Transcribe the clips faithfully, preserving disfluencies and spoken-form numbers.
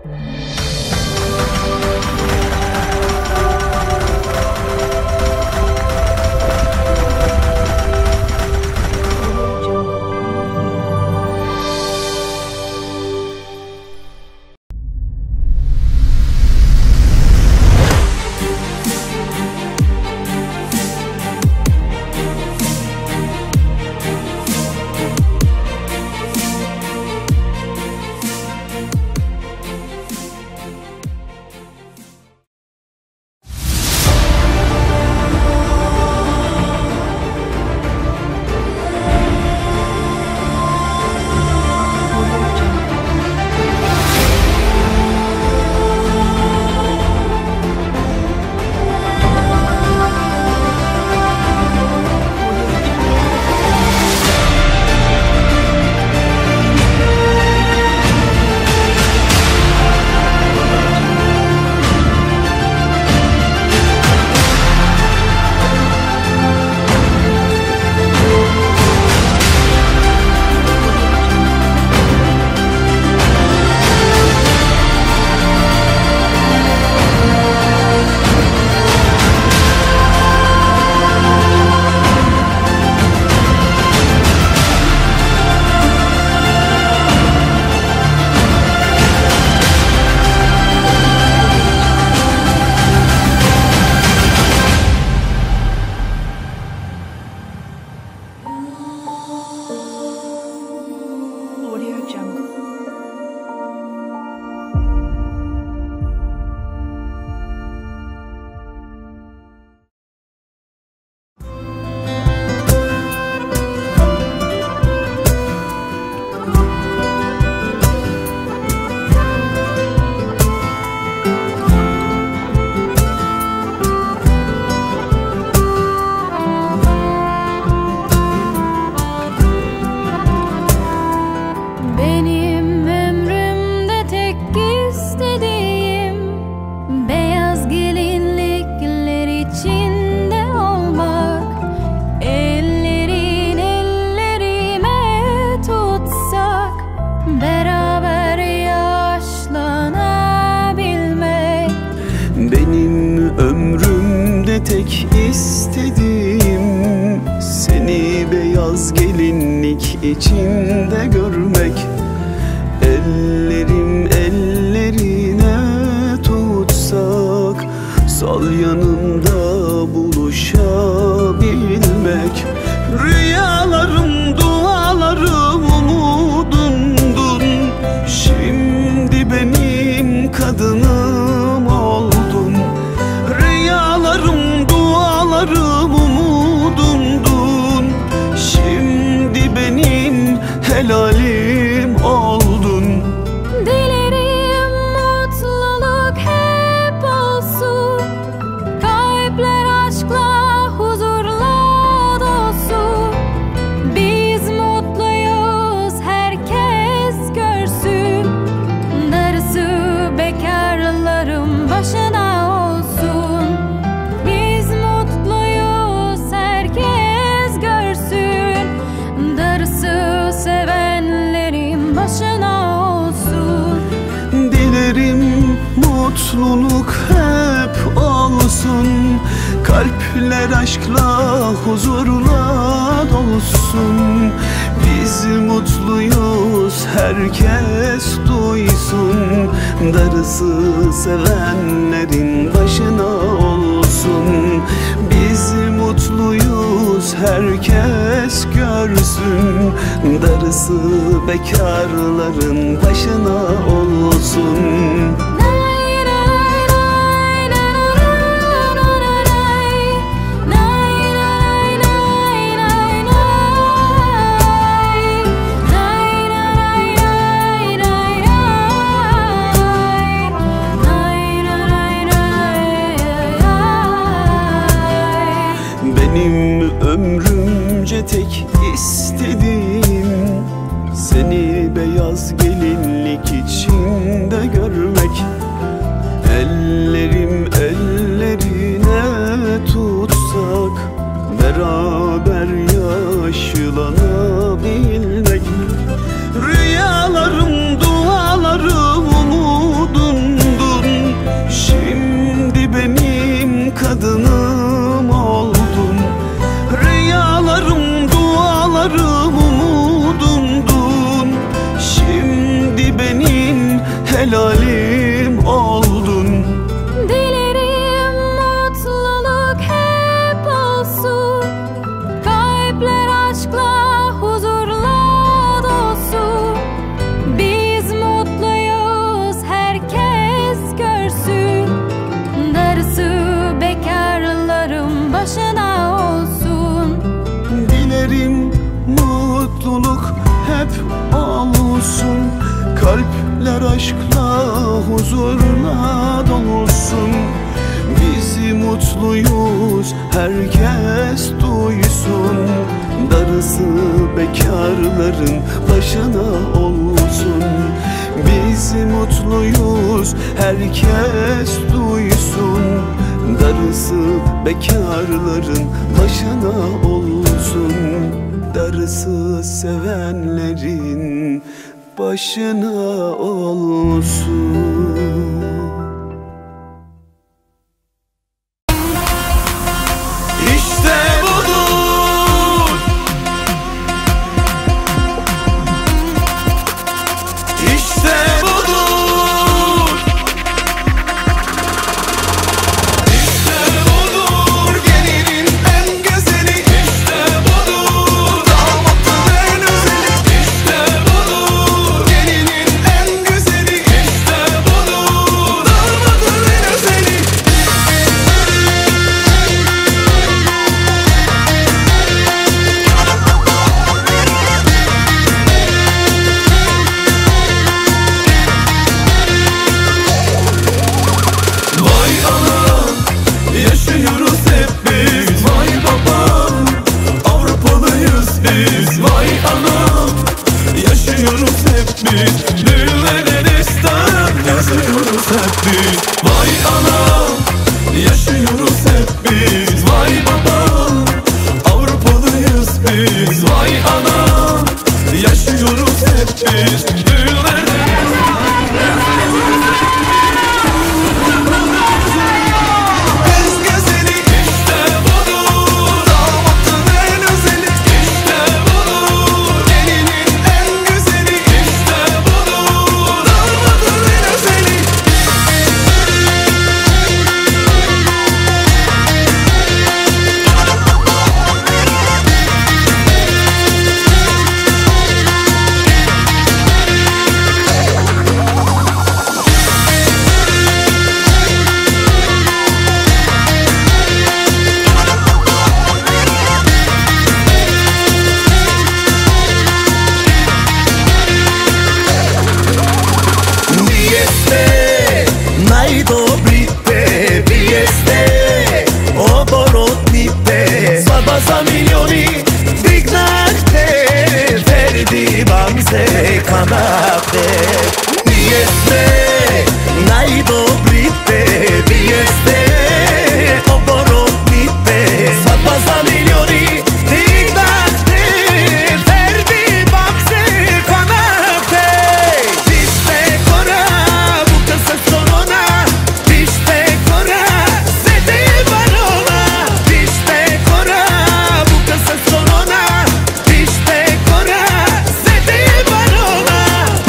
tek istediğim seni beyaz gelinlik içinde görmek. Ellerim ellerine tutsak, sal yanımda buluşabilmek. Rüyalarım, dualarım umudumdun, şimdi benim kadınım oldun. Rüyalarım, dualarım umudumdun, şimdi benim helalim oldun. Dilerim mutluluk hep olsun, kalpler aşkla, huzurla dolsun. Biz mutluyuz, herkes görsün, darısı bekarların başına olsun. Biz mutluyuz, herkes görsün, darısı sevenlerin başına olsun. Dilerim mutluluk hep olsun, kalpler aşkla, huzurla dolsun. Biz mutluyuz, herkes duysun, darısı sevenlerin başına olsun. Biz mutluyuz, herkes görsün, darısı bekarların başına olsun. Benim ömrümce tek istediğim seni beyaz gelinlik için helalim oldun. Dilerim mutluluk hep olsun, kalpler aşkla huzurla dolsun. Biz mutluyuz, herkes görsün, darısı bekarların başına olsun. Dilerim mutluluk hep olsun, kalpler aşkla huzurla dolsun. Biz mutluyuz, herkes duysun, darısı bekarların başına olsun. Biz mutluyuz, herkes duysun, darısı bekarların başına olsun. Darısı sevenlerin başına olsun. İşte budur, İşte budur, İşte budur, gelinin en güzeli. İşte budur, damatın en özeli. İşte budur, gelinin en güzeli. İşte budur, damatın en özeli. Vay anam, yaşıyoruz hep biz. Vay babam, Avrupalıyız biz. Vay anam, yaşıyoruz hep biz. Düğünlere destan yazıyoruz hep biz. Vay anam, yaşıyoruz hep biz. Vay babam, Avrupalıyız biz. Vay anam, yaşıyoruz hep biz. Düğünlere kız güzeli. İşte budur, damatın en özeli. İşte budur, gelinin en güzeli. İşte budur, damatın en özeli. Vieste, najdobrite, vieste, oborotnite, sva za milioni, dignate, verdi vam se kanate. Vieste, najdobrite, vieste, oborotnite, sva za milioni, dignate, verdi vam se kanate. Piste kora, buka se sorona, piste kora, sede barona. Piste kora, buka se sorona, piste kora, sede barona.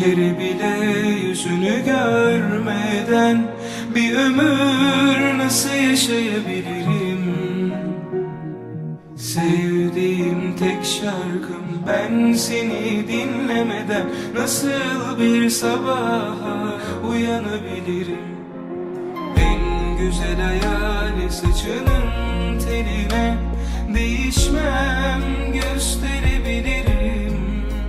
kere bile yüzünü görmeden bir ömür nasıl yaşayabilirim? Sevdiğim tek şarkım ben seni dinlemeden nasıl bir sabaha uyanabilirim? En güzel hayali saçının teline değişmem gösterebilirim.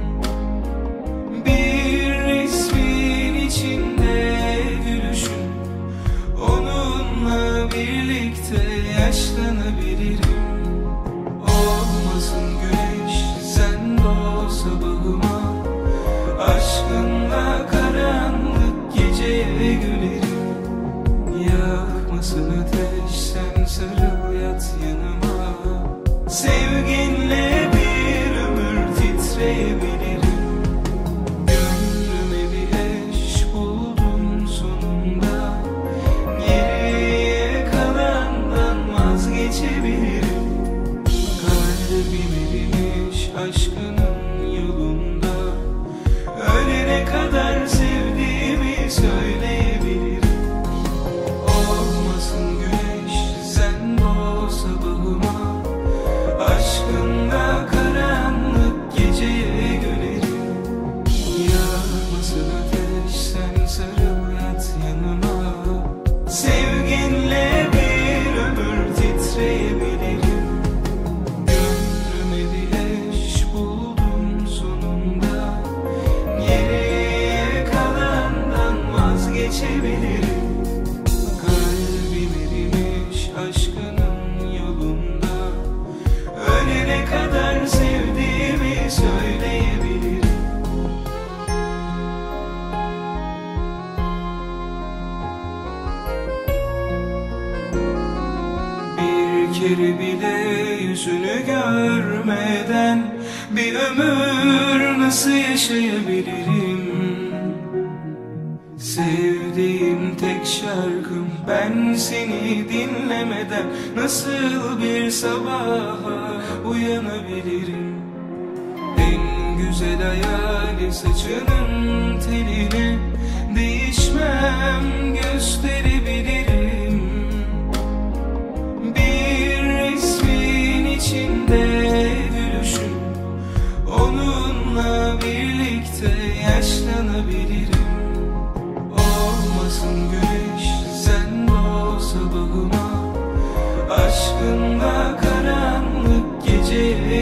Bir resmin içinde gülüşün, onunla birlikte yaşlanabilirim. Olmasın güneş, sen doğ sabahıma, aşkınla karanlık geceye gülerim. Yakmasın ateş, sen sarıl yat yanıma, sevginle bir ömür titreyebilirim. Gönlüme bir eş buldum sonunda, geriye kalandan vazgeçebilirim. Kalbim erimiş aşkının yolunda, ölene kadar sevdiğimi söyleyebilirim. Olmasın güneş, sen doğ sabahıma, aşkınla karanlık geceye gülerim. Yakmasın ateş, sen sarıl yat yanıma, sevginle bir ömür titreyebilirim. Gönlüme bir eş buldum sonunda, geriye kalandan vazgeçebilirim. Kalbim erimiş aşkının yolunda, ölene kadar sevdiğimi söyleyebilirim. Bir kere bile yüzünü görmeden bir ömür nasıl yaşayabilirim? Sevdiğim tek şarkım ben seni dinlemeden nasıl bir sabaha uyanabilirim? En güzel hayali saçının teline değişmem gösterebilirim. Bir resmin içinde gülüşün, onunla birlikte yaşlanabilirim. Olmasın güneş, sen doğ sabahıma, aşkınla karanlık geceye